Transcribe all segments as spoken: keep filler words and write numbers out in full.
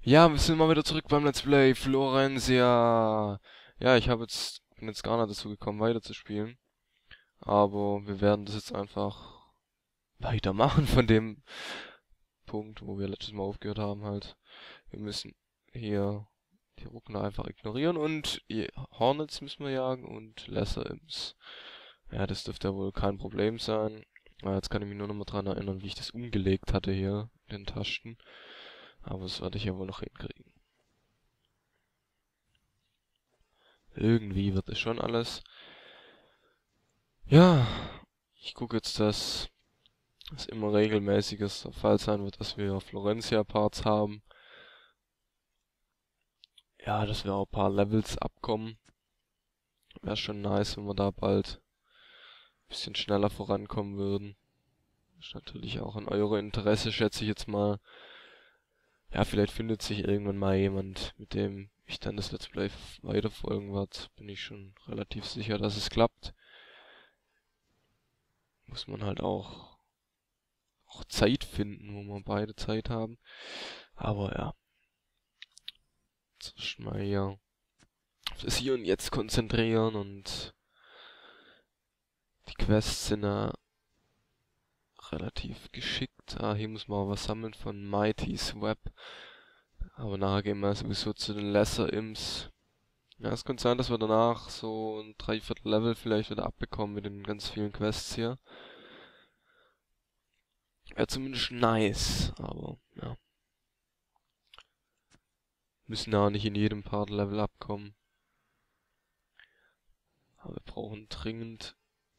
Ja, wir sind mal wieder zurück beim Let's Play Florencia. Ja, ich habe jetzt, bin jetzt gar nicht dazu gekommen, weiterzuspielen. Aber wir werden das jetzt einfach weitermachen von dem Punkt, wo wir letztes Mal aufgehört haben halt. Wir müssen hier die Ruckner einfach ignorieren und die Hornets müssen wir jagen und Lesser Imps. Ja, das dürfte ja wohl kein Problem sein. Ah, jetzt kann ich mich nur noch mal dran erinnern, wie ich das umgelegt hatte hier in den Tasten. Aber das werde ich ja wohl noch hinkriegen. Irgendwie wird es schon alles. Ja, ich gucke jetzt, dass es immer regelmäßiges der Fall sein wird, dass wir Florencia-Parts haben. Ja, dass wir auch ein paar Levels abkommen. Wäre schon nice, wenn wir da bald ein bisschen schneller vorankommen würden. Ist natürlich auch in eurem Interesse, schätze ich jetzt mal. Ja, vielleicht findet sich irgendwann mal jemand, mit dem ich dann das Let's Play weiterfolgen werde. Bin ich schon relativ sicher, dass es klappt. Muss man halt auch, auch Zeit finden, wo wir beide Zeit haben. Aber ja, jetzt mal hier auf das Hier und Jetzt konzentrieren und die Quests sind ja relativ geschickt. Ah, hier muss man auch was sammeln von Mighty's Web. Aber nachher gehen wir sowieso zu den Lesser Imps. Ja, es könnte sein, dass wir danach so ein Dreiviertel Level vielleicht wieder abbekommen mit den ganz vielen Quests hier. Wäre zumindest nice, aber ja. Müssen ja auch nicht in jedem Part Level abkommen. Aber wir brauchen dringend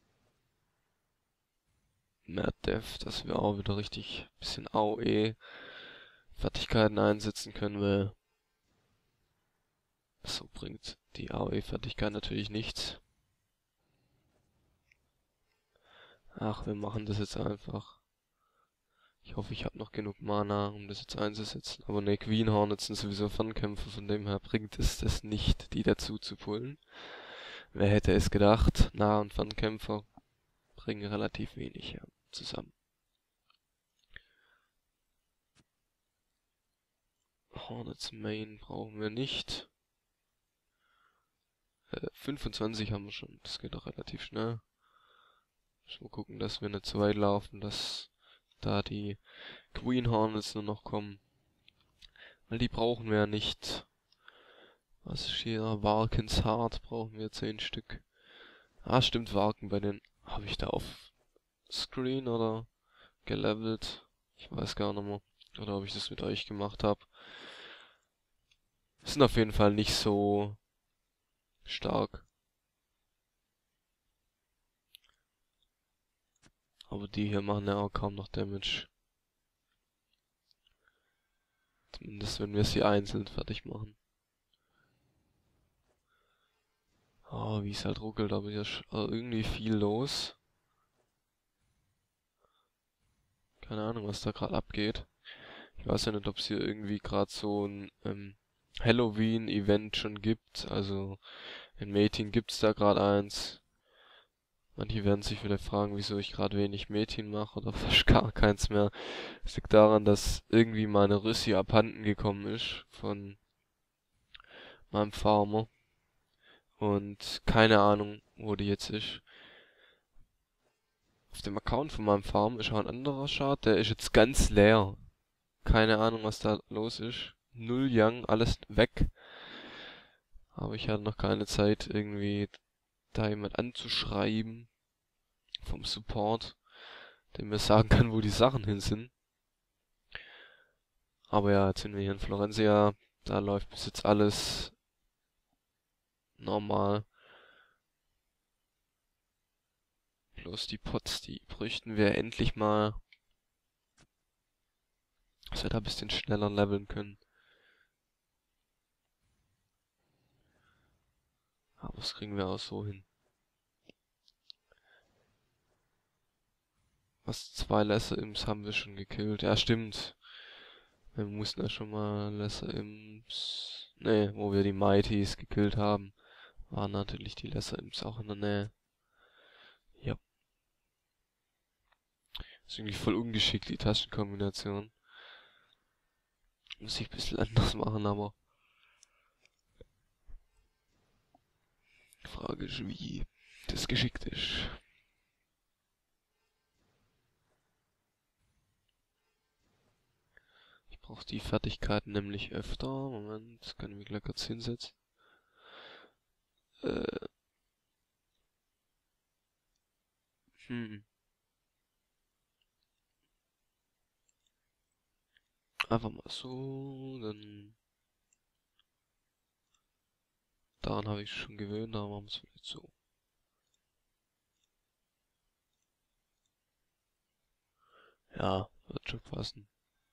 mehr Dev, dass wir auch wieder richtig bisschen A O E Fertigkeiten einsetzen können, weil so bringt die A O E-Fertigkeit natürlich nichts. Ach, wir machen das jetzt einfach. Ich hoffe, ich habe noch genug Mana, um das jetzt einzusetzen. Aber ne, Queen Hornets sind sowieso Fernkämpfer, von dem her bringt es das nicht, die dazu zu pullen. Wer hätte es gedacht? Nah- und Fernkämpfer bringen relativ wenig ja, zusammen. Hornets Main brauchen wir nicht. Äh, fünfundzwanzig haben wir schon, das geht auch relativ schnell. Müssen wir gucken, dass wir nicht zu weit laufen, dass da die Queen Hornets nur noch kommen. Weil die brauchen wir ja nicht. Was ist hier? Warkens Hart brauchen wir zehn Stück. Ah, stimmt, Warken bei den... Habe ich da auf Screen oder gelevelt? Ich weiß gar nicht mehr. Oder ob ich das mit euch gemacht habe. Sind auf jeden Fall nicht so stark. Aber die hier machen ja auch kaum noch Damage. Zumindest wenn wir sie einzeln fertig machen. Oh, wie es halt ruckelt, aber hier ist äh, irgendwie viel los. Keine Ahnung, was da gerade abgeht. Ich weiß ja nicht, ob es hier irgendwie gerade so ein ähm, Halloween-Event schon gibt. Also in Metin gibt's da gerade eins. Manche werden sich vielleicht fragen, wieso ich gerade wenig Metin mache oder fast gar keins mehr. Es liegt daran, dass irgendwie meine Rüssi abhanden gekommen ist von meinem Farmer. Und keine Ahnung, wo die jetzt ist. Auf dem Account von meinem Farm ist auch ein anderer Chart, der ist jetzt ganz leer. Keine Ahnung, was da los ist. Null Young, alles weg. Aber ich hatte noch keine Zeit, irgendwie da jemand anzuschreiben vom Support, der mir sagen kann, wo die Sachen hin sind. Aber ja, jetzt sind wir hier in Florencia. Da läuft bis jetzt alles normal. Bloß die Pots, die bräuchten wir endlich mal, dass wir da ein bisschen schneller leveln können. Aber das kriegen wir auch so hin. Was, zwei Lesser Imps haben wir schon gekillt. Ja, stimmt. Wir mussten ja schon mal Lesser Imps... Ne, wo wir die Mighties gekillt haben, waren natürlich die Lesser Imps auch in der Nähe. Ja. Ist irgendwie voll ungeschickt, die Tastenkombination. Muss ich ein bisschen anders machen, aber die Frage ist, wie das geschickt ist. Ich brauche die Fertigkeiten nämlich öfter. Moment, kann ich mich gleich kurz hinsetzen. Äh, hm. Einfach mal so, dann daran habe ich schon gewöhnt, da machen wir es vielleicht so. Ja, wird schon passen.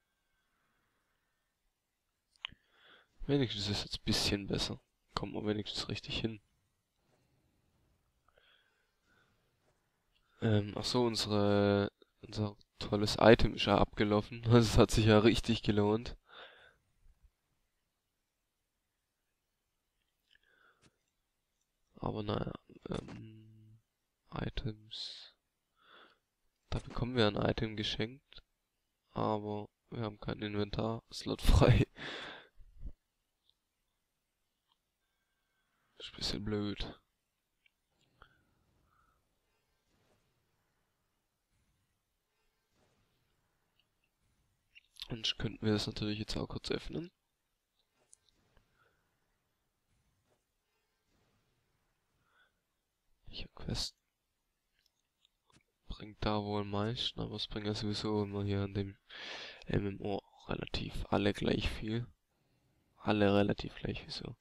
Wenigstens ist es jetzt ein bisschen besser. Kommt man wenigstens richtig hin. Ähm, ach so, unsere, unser tolles Item ist ja abgelaufen. Das hat sich ja richtig gelohnt. Aber naja, ähm, Items. Da bekommen wir ein Item geschenkt, aber wir haben kein Inventar-Slot frei. Ist ein bisschen blöd. Und könnten wir das natürlich jetzt auch kurz öffnen. Ich habe Quest bringt da wohl am meisten, aber es bringt ja sowieso immer hier an dem M M O relativ alle gleich viel. Alle relativ gleich, wieso?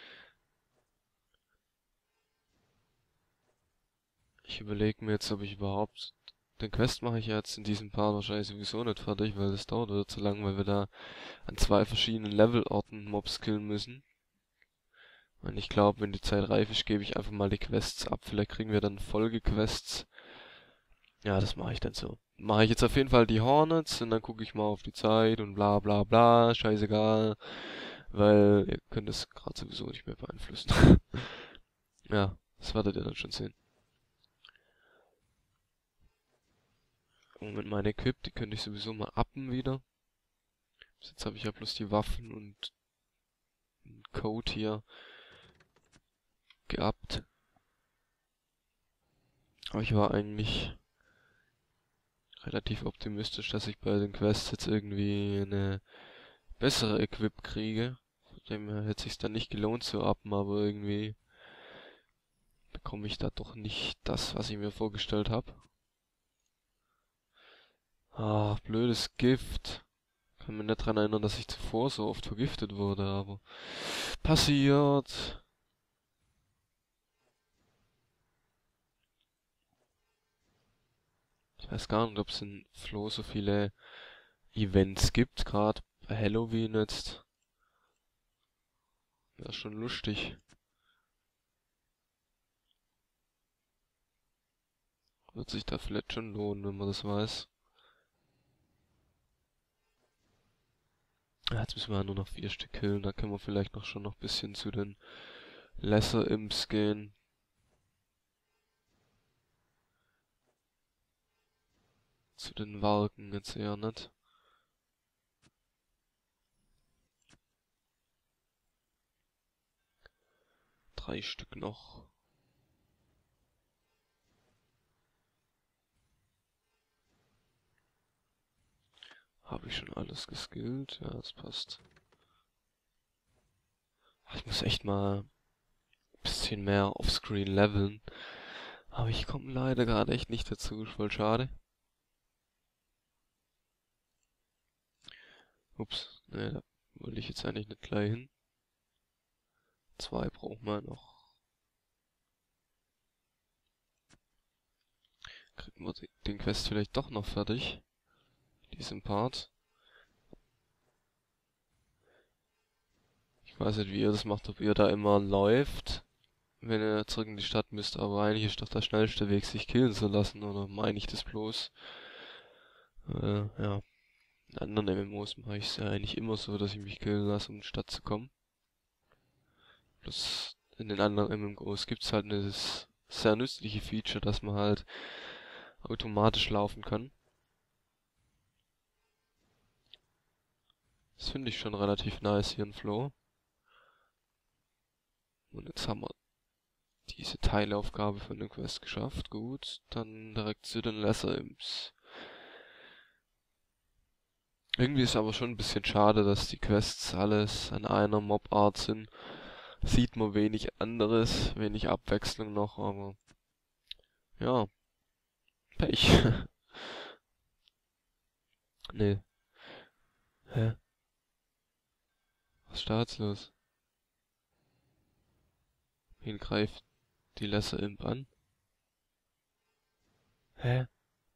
Ich überlege mir jetzt, ob ich überhaupt... Den Quest mache ich ja jetzt in diesem Part wahrscheinlich sowieso nicht fertig, weil das dauert wieder zu lang, weil wir da an zwei verschiedenen Levelorten Mobs killen müssen. Und ich glaube, wenn die Zeit reif ist, gebe ich einfach mal die Quests ab. Vielleicht kriegen wir dann Folgequests. Ja, das mache ich dann so. Mache ich jetzt auf jeden Fall die Hornets und dann gucke ich mal auf die Zeit und bla bla bla, scheißegal. Weil ihr könnt es gerade sowieso nicht mehr beeinflussen. Ja, das werdet ihr dann schon sehen. Und mit meinem Equip, die könnte ich sowieso mal uppen wieder. Bis jetzt habe ich ja bloß die Waffen und einen Code hier geappt. Aber ich war eigentlich relativ optimistisch, dass ich bei den Quests jetzt irgendwie eine bessere Equip kriege. Von dem her hätte sich's dann nicht gelohnt zu uppen, aber irgendwie bekomme ich da doch nicht das, was ich mir vorgestellt habe. Ach, blödes Gift. Kann mich nicht dran erinnern, dass ich zuvor so oft vergiftet wurde, aber passiert. Ich weiß gar nicht, ob es in Floh so viele Events gibt, gerade bei Halloween jetzt. Wäre schon lustig. Wird sich da vielleicht schon lohnen, wenn man das weiß. Ja, jetzt müssen wir ja nur noch vier Stück killen, da können wir vielleicht noch schon noch ein bisschen zu den Lesser Imps gehen. Zu den Walken jetzt eher nicht. Drei Stück noch. Habe ich schon alles geskillt? Ja, das passt. Ach, ich muss echt mal ein bisschen mehr offscreen leveln. Aber ich komme leider gerade echt nicht dazu, ist voll schade. Ups, ne, da wollte ich jetzt eigentlich nicht gleich hin. Zwei brauchen wir noch. Kriegen wir den Quest vielleicht doch noch fertig. Diesen Part. Ich weiß nicht, wie ihr das macht, ob ihr da immer läuft, wenn ihr zurück in die Stadt müsst, aber eigentlich ist doch der schnellste Weg, sich killen zu lassen, oder meine ich das bloß? Äh, ja. In anderen M M Os mache ich es ja eigentlich immer so, dass ich mich killen lasse, um in die Stadt zu kommen. Bloß in den anderen M M Os gibt's halt dieses sehr nützliche Feature, dass man halt automatisch laufen kann. Das finde ich schon relativ nice hier in Flow. Und jetzt haben wir diese Teilaufgabe von der Quest geschafft. Gut, dann direkt zu den Lesser Imps. Irgendwie ist aber schon ein bisschen schade, dass die Quests alles an einer Mob-Art sind. Sieht man wenig anderes, wenig Abwechslung noch, aber ja, Pech. Nee. Hä? Was ist da jetzt los? Wen greift die Lesser Imp an? Hä?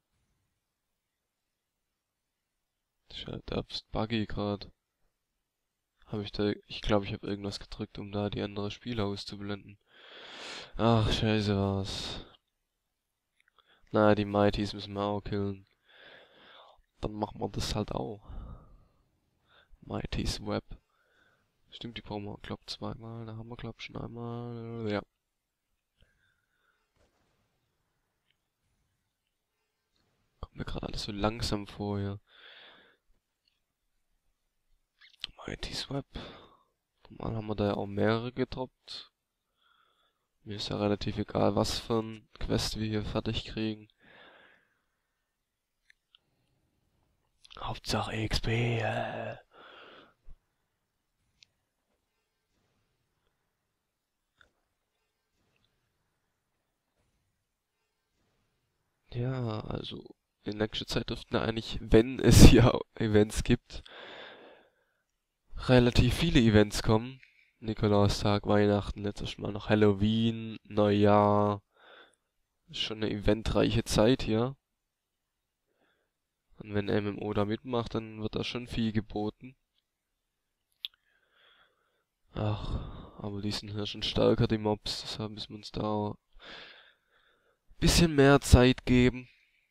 Das ist halt absolut buggy gerade. Habe ich da... Ich glaube, ich habe irgendwas gedrückt, um da die andere Spieler auszublenden. Ach, scheiße war's. Na, die Mighties müssen wir auch killen. Dann machen wir das halt auch. Mighty's Web. Stimmt, die brauchen wir, glaub, zweimal. Da haben wir, glaub, schon einmal. Ja. Kommt mir gerade alles so langsam vor hier. Mighty's Web. Normal haben wir da ja auch mehrere gedroppt. Mir ist ja relativ egal, was für ein Quest wir hier fertig kriegen. Hauptsache X P. Äh. Ja, also in nächster Zeit dürften ja eigentlich, wenn es hier Events gibt, relativ viele Events kommen. Nikolaustag, Weihnachten, letztes Mal noch Halloween, Neujahr. Ist schon eine eventreiche Zeit hier. Und wenn M M O da mitmacht, dann wird da schon viel geboten. Ach, aber die sind hier schon stärker, die Mobs. Deshalb müssen wir uns da auch ein bisschen mehr Zeit geben.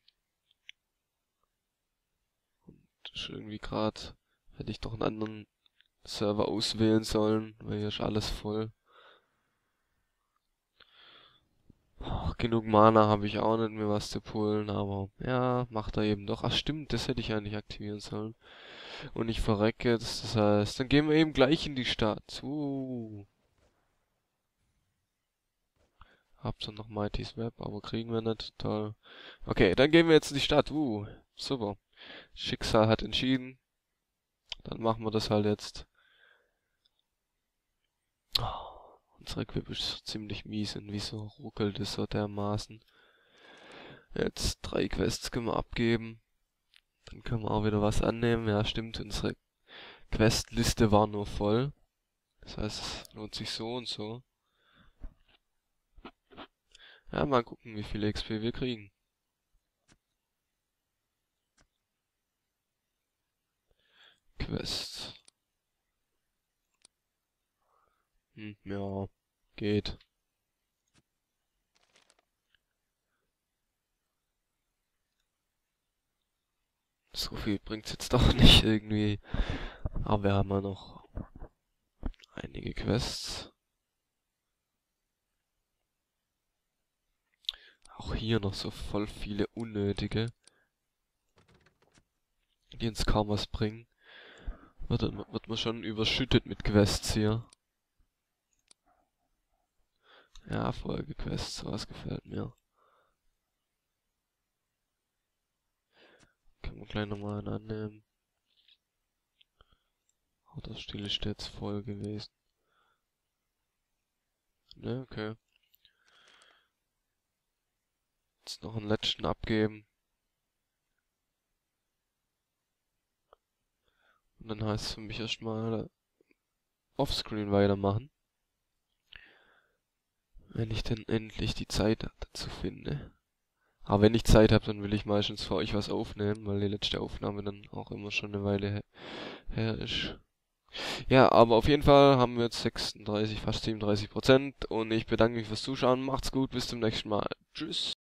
Und irgendwie gerade hätte ich doch einen anderen Server auswählen sollen, weil hier ist alles voll. Oh, genug Mana habe ich auch nicht, mir was zu pullen, aber ja, macht er eben doch. Ach stimmt, das hätte ich eigentlich aktivieren sollen. Und ich verrecke, das, das heißt, dann gehen wir eben gleich in die Stadt. Uh. Hab's dann noch Mighty's Web, aber kriegen wir nicht. Toll. Okay, dann gehen wir jetzt in die Stadt. Uh, super. Schicksal hat entschieden. Dann machen wir das halt jetzt. Oh, unsere Equip ist ziemlich mies und wieso ruckelt es so dermaßen. Jetzt drei Quests können wir abgeben. Dann können wir auch wieder was annehmen. Ja, stimmt, unsere Questliste war nur voll. Das heißt, es lohnt sich so und so. Ja, mal gucken, wie viel X P wir kriegen. Quest. Hm, ja, geht. So viel bringt's jetzt doch nicht irgendwie. Aber wir haben ja noch einige Quests. Auch hier noch so voll viele unnötige, die uns kaum was bringen. Wird, wird man schon überschüttet mit Quests hier. Ja, Folgequests, sowas gefällt mir. Können wir gleich nochmal einen annehmen. Oh, das Stil ist jetzt voll gewesen. Ne, okay. Jetzt noch einen letzten abgeben. Und dann heißt es für mich erstmal offscreen weitermachen. Wenn ich denn endlich die Zeit dazu finde. Aber wenn ich Zeit habe, dann will ich meistens für euch was aufnehmen, weil die letzte Aufnahme dann auch immer schon eine Weile her, her ist. Ja, aber auf jeden Fall haben wir jetzt sechsunddreißig, fast siebenunddreißig Prozent und ich bedanke mich fürs Zuschauen. Macht's gut, bis zum nächsten Mal. Tschüss.